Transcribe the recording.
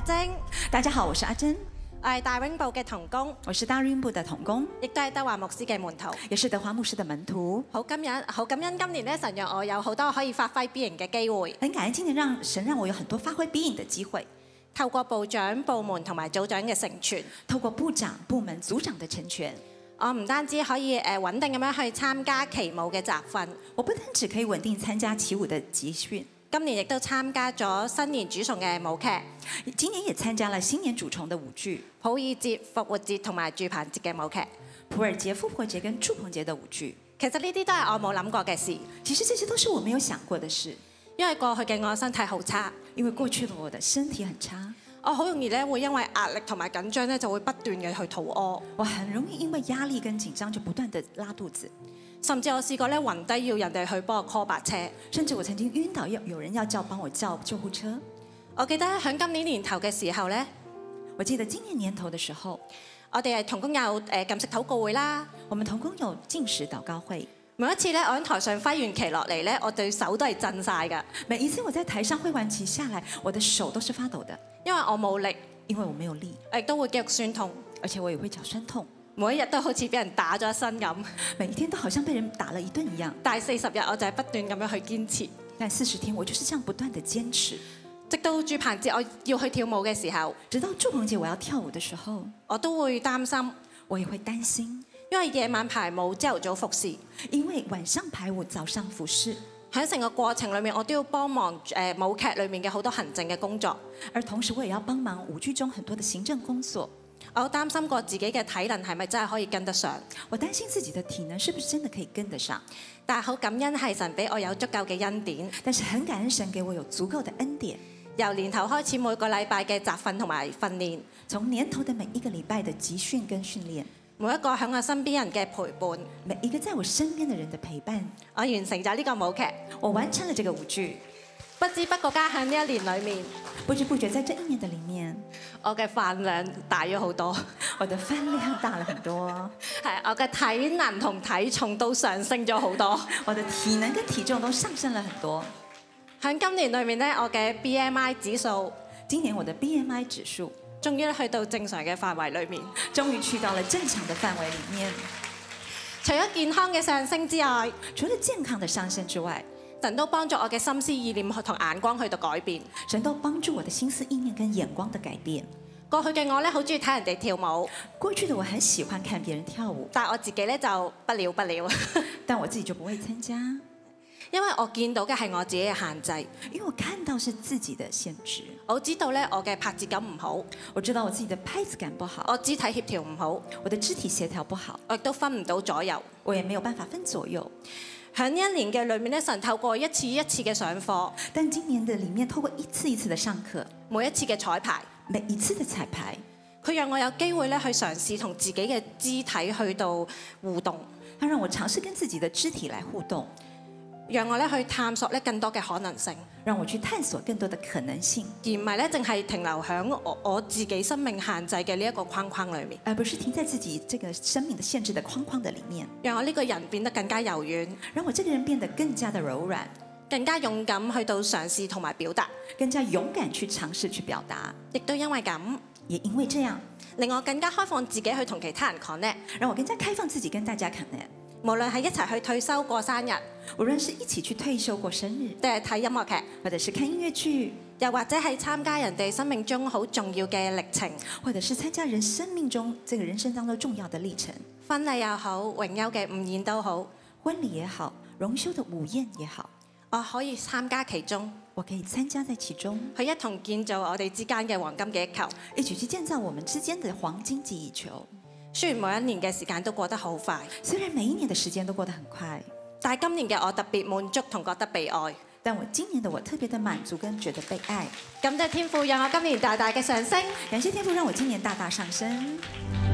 晶。 大家好，我是阿珍， 我係大永部嘅同工， 我是大永部的同工， 亦都係德華牧師嘅門徒， 也是德華牧師的門徒。 好感恩今年咧，神讓我有好多可以發揮 B 型嘅機會。 很感恩今年神讓我有很多發揮 B 型的機會， 透過部長、部門同埋組長嘅成全， 透過部長、部門、組長的成全， 我唔單止可以穩定咁樣去參加旗舞嘅集訓， 我不單止可以穩定參加旗舞的集訓， 今年亦都參加咗新年主崇嘅舞劇， 今年也參加了新年主崇的舞劇， 普爾節、復活節同埋住棚節嘅舞劇， 普爾節、復活節跟住棚節的舞劇。 其實呢啲都係我冇諗過嘅事， 其實這些都是我沒有想過的事， 因為過去嘅我身體好差， 因為過去的我的身體很差， 我好容易咧會因為壓力同埋緊張咧就會不斷嘅去肚屙， 我很容易因為壓力跟緊張就不斷的拉肚子， 甚至我試過咧暈低要人哋去幫我 call 白車， 甚至我曾經暈倒要有人要幫我叫救護車。 我記得喺今年年頭嘅時候咧， 我記得今年年頭的時候， 我哋係同工有禁食禱告會啦， 我們同工有禁食禱告會。 每一次咧我喺台上揮完旗落嚟咧，我對手都係震晒㗎， 每一次我在台上揮完旗下來，我的手都是發抖的， 因為我冇力， 因為我沒有力， 亦都會肌肉酸痛， 而且我也會腳酸痛， 每一日都好似俾人打咗一身咁， 每一天都好像被人打了一頓一樣。 但係40日我就係不斷咁樣去堅持， 但40天我就是這樣不斷的堅持， 直到住棚節我要去跳舞嘅時候， 直到住棚節我要跳舞的時候， 我都會擔心， 我也會擔心， 因為夜晚排舞，朝頭早服侍， 因為晚上排舞，早上服侍， 喺成個過程裏面我都要幫忙舞劇裏面嘅好多行政嘅工作， 而同時我也要幫忙舞劇中很多的行政工作。 我擔心過自己嘅體能係咪真係可以跟得上， 我擔心自己的體能是不是真的可以跟得上， 但係好感恩係神俾我有足夠嘅恩典， 但是很感恩神給我有足夠的恩典。 由年頭開始每個禮拜嘅集訓同埋訓練， 從年頭的每一個禮拜的集訓跟訓練， 每一個喺我身邊人嘅陪伴， 每一個在我身邊的人的陪伴， 我完成咗呢個舞劇， 我完成了這個舞劇。 不知不覺間喺呢一年裏面， 不知不覺在這一年的裡面， 我嘅飯量大咗好多， 我的飯量大了很多， 係我嘅體能同體重都上升咗好多， 我的體能跟體重都上升了很多。 喺今年裏面咧，我嘅 BMI 指數， 今年我的 BMI 指數終於去到正常嘅範圍裏面， 終於去到了正常的範圍裡面。 除咗健康嘅上升之外， 除了健康的上升之外， 神都幫助我嘅心思意念同眼光去到改變。 神都幫助我的心思意念跟眼光的改變。 過去嘅我咧，好中意睇人哋跳舞， 過去的我很喜歡看別人跳舞， 但係我自己咧就不了， 但我自己就不會參加， 因為我見到嘅係我自己嘅限制， 因為我看到是自己的限制。 我知道咧我嘅拍子感唔好， 我知道我自己的拍子感不好， 我肢體協調唔好， 我的肢體協調不好， 我亦都分唔到左右， 我也沒有辦法分左右。 喺呢一年嘅裏面咧，神透過一次一次嘅上課， 但今年的裡面透過一次一次的上課， 每一次嘅彩排， 每一次的彩排， 佢讓我有機會咧去嘗試同自己嘅肢體去到互動， 它讓我嘗試跟自己的肢體來互動， 讓我咧去探索咧更多嘅可能性， 讓我去探索更多的可能性， 而唔係咧淨係停留喺我自己生命限制嘅呢一個框框裏面， 而不是停在自己這個生命的限制的框框的裡面， 讓我呢個人變得更加柔軟， 讓我這個人變得更加的柔軟， 更加勇敢去到嘗試同埋表達， 更加勇敢去嘗試去表達， 亦都因為咁， 也因為這樣， 令我更加開放自己去同其他人 connect， 讓我更加開放自己跟大家 connect。 無論係一齊去退休過生日， 無論是一起去退休過生日， 定係睇音樂劇， 或者是看音樂劇， 又或者係參加人哋生命中好重要嘅歷程， 或者是參加人生命中這個人生當中重要的歷程， 婚禮又好，榮休嘅午宴都好， 婚禮也好，榮休的午宴也好， 我可以參加其中， 我可以參加在其中， 去一同建造我哋之間嘅黃金記憶球， 一起去建造我們之間的黃金記憶球。 雖然每一年嘅時間都過得好快， 雖然每一年的時間都過得很快， 但係今年嘅我特別滿足同覺得被愛。 但我今年的我特別的滿足跟覺得被愛。 感謝天父讓我今年大大嘅上升， 感謝天父讓我今年大大上升。